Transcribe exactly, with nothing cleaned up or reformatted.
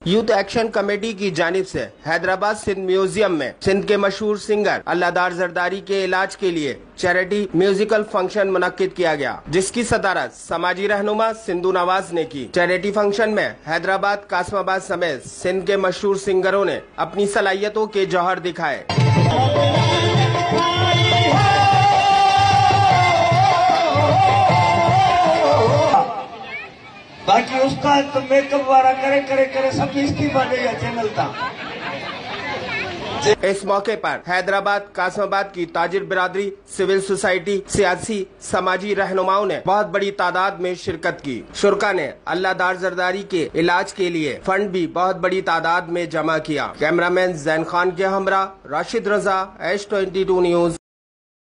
Youth action committee की जानिब से हैदराबाद सिंध म्यूजियम में सिंध के मशहूर सिंगर अल्लाहदार जरदारी के इलाज के लिए चैरिटी म्यूजिकल फंक्शन मुनक्किद किया गया, जिसकी सदारत समाजी रहनुमा सिंधु नवाज ने की। चैरिटी फंक्शन में हैदराबाद, कासमाबाद समेत सिंध के मशहूर सिंगरों ने अपनी सलाहियतों के जौहर दिखाए। बाकी उस्ताद तो मेकअप वाला करे करे करे सब इसकी बातें या चैनल था। इस मौके पर हैदराबाद, कासमाबाद की ताजिर बिरादरी, सिविल सोसाइटी, सियासी, समाजी रहनुमाओं ने बहुत बड़ी तादाद में शिरकत की। शुरका ने अल्लाहदार जरदारी के इलाज के लिए फंड भी बहुत बड़ी तादाद में जमा किया। कैमरामैन जैन खान के हमरा Rashid Raza, H twenty two news.